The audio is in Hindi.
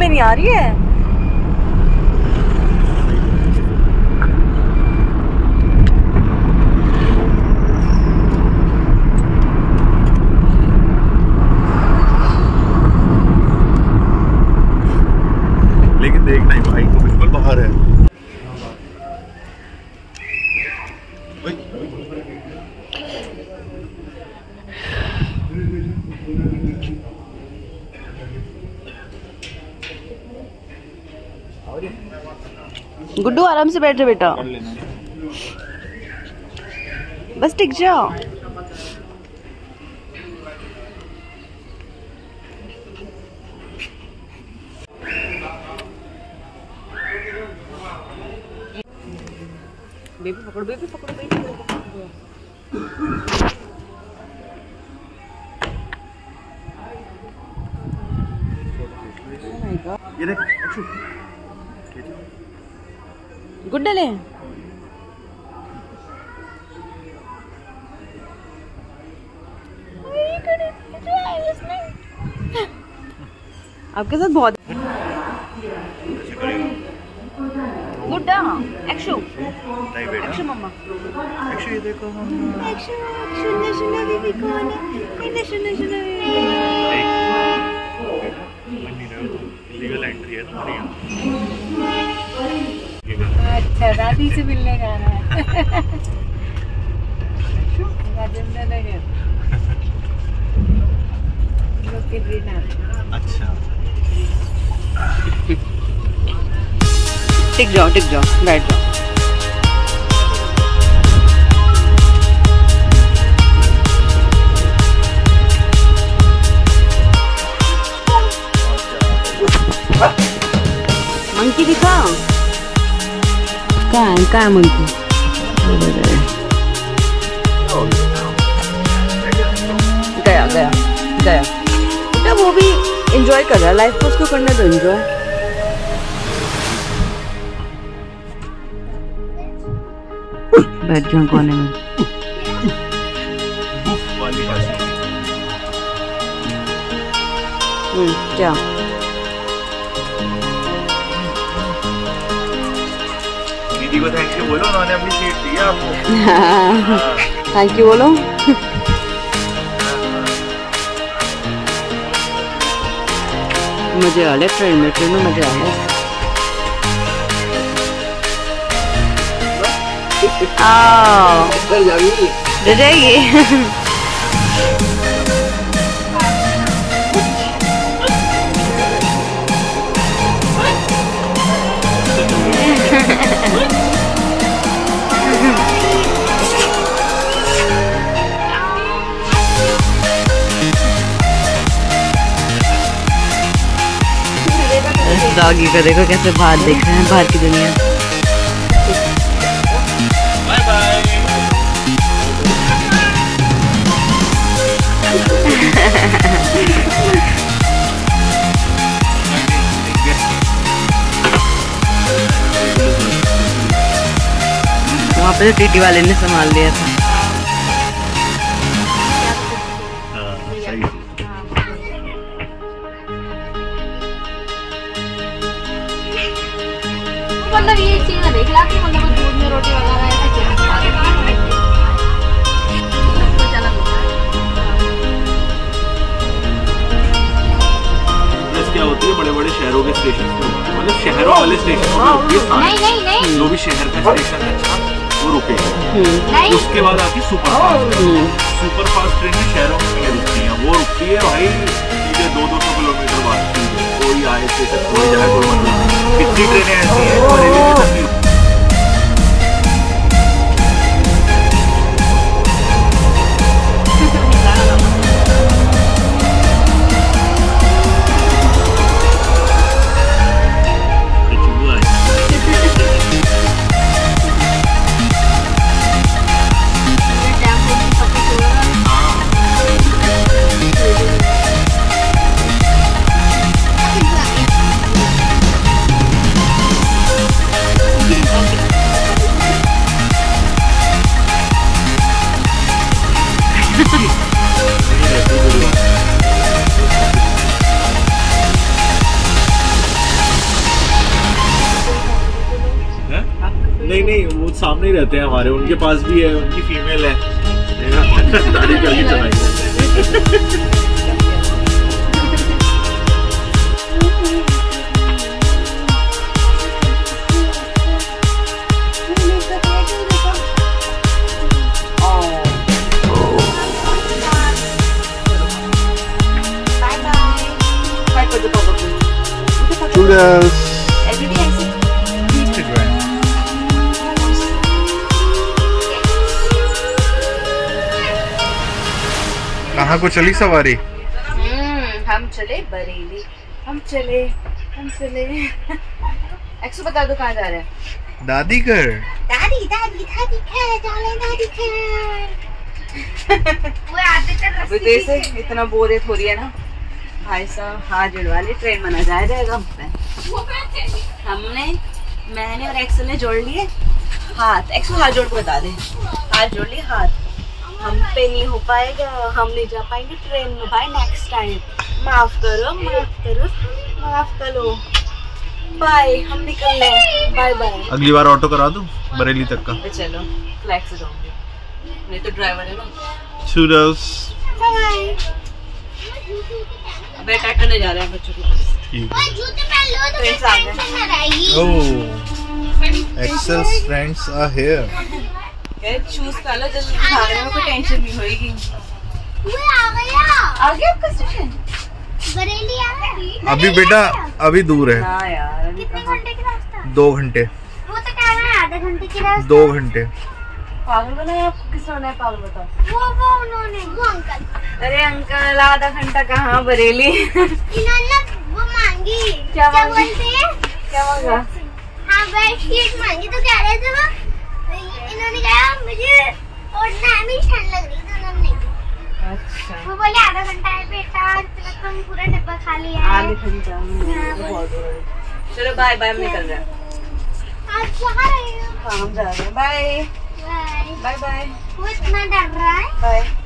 नहीं आ रही है। लेकिन देखना ही भाई को बिल्कुल बाहर है। गुड्डू आराम से बैठो बेटा, बस टिक जाओ। बेबी पकड़ो, बेबी पकड़ो, बेबी पकड़ो। ये देख अच्छू गुड्डा ले। आपके साथ बहुत गुड्डा। एक्शु एक्शु मम्मा, एक्शु ये देखो एक्शु सुनना सुनना बेबी कौन है, इन्हें सुनना सुनना लीगल एंट्री है तुम्हारी यहाँ। अच्छा दादी से मिलने जाना है। अच्छा टिक जाओ, टिक जाओ, बैठ जाओ। मंकी दिखा, कहाँ है मंकी? गया गया गया बेटा, वो भी एंजॉय कर रहा है लाइफ को, उसको करने दो एंजॉय। बैठ जाओ कोने में। क्या दीदी को थैंक यू बोलो, उन्होंने अपनी सीट दी है आपको। थैंक यू बोलो। मजे आ रहे ट्रेन में मजे आ रहे। डर जाएगी। डॉगी को देखो कैसे बाहर देख रहे हैं, बाहर की दुनिया। Bye bye. वहाँ पे तो टीटी वाले ने संभाल लिया था। मतलब ये चीज ना देख ला कि मतलब दूध में रोटी वगैरह ऐसे चीजें खा रहे हैं। क्या होती है बड़े बड़े शहरों के स्टेशन पे, मतलब शहरों वाले स्टेशन पे होती है। नहीं जो भी शहर का स्टेशन है वो रुकेगा। उसके बाद आती सुपर फास्ट ट्रेन शहरों में रुकती है। वो रुकती है भाई सीधे 200-200 किलोमीटर बाद। कोई आए स्टेशन कोई जाए कोई मतलब कितनी ट्रेनें ऐसी हैं जो रेलवे तक नहीं। नहीं नहीं, वो सामने ही रहते हैं हमारे, उनके पास भी है, उनकी फीमेल है। तारीफ करके चलाएंगे। Toodles. कहाँ को चली सवारी? हम चले बरेली, हम चले। एक्सो बता दो कहाँ जा रहे हैं? दादी घर। दादी घर चले, दादी घर। वो आते थे विदेश से इतना बोरियत हो रही है ना भाई साहब, हाथ जुड़वा ली, ट्रेन में ना जाएगा हम पे। मैंने और एक्सेल ने जोड़ लिए हाथ। एक्सेल हाथ जोड़ के बता दे, हाथ जोड़ लिए हाथ। हम पे नहीं हो पाएगा, हम नहीं जा पाएंगे ट्रेन में भाई, नेक्स्ट टाइम माफ करो, माफ करो। बाय, हम निकल रहे हैं, बाय बाय। अगली बार ऑटो करा दूं बरेली तक का? चलो फ्लैग से जाऊंगी, नहीं तो ड्राइवर है ना। Toodles. बेटा करने जा रहे हैं बच्चों के पास। जूते पहन लो तो फ्रेंड्स आ गए। टेंशन ना रहेगी। Oh, Axel's friends are here. Shoes पहले जल्दी भागने में कोई टेंशन नहीं होगी। वो आ गया। आ गया आपका स्टेशन? बरेली आ गया। अभी बेटा अभी दूर है। हाँ यार, अभी कितने कहाँ? घंटे का रास्ता? 2 घंटे। वो तो कह रहा है आधे घंटे की रास्ता। 2 घंटे। पागल बनाया आपको, किसने बनाया पागल बताओ? वो उन्होंने, वो अंकल। अरे अंकल, आधा घंटा कहाँ बरेली। इन्होंने वो मांगी। क्या मांगी? बोलते हैं? क्या मांगा? हाँ बेडशीट मांगी, तो कह रहे थे वो, इन्होंने कहा मुझे ओढ़ना है, मेरी ठंड लग रही, तो उन्होंने नहीं दी। अच्छा, वो बोले आधा घंटा है बेटा, तुम पूरा डब्बा खा लिया है। आधे घंटा बहुत हो रहा है। चलो बाय बाय, हम निकल रहे हैं। आप जा रहे हो? हाँ हम जा रहे हैं, बाय बाय। बाय बाय वो इतना डर रहा है। बाय।